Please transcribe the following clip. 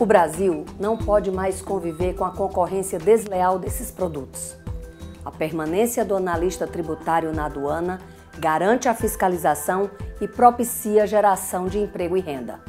Brasil não pode mais conviver com a concorrência desleal desses produtos. A permanência do analista tributário na aduana garante a fiscalização e propicia a geração de emprego e renda.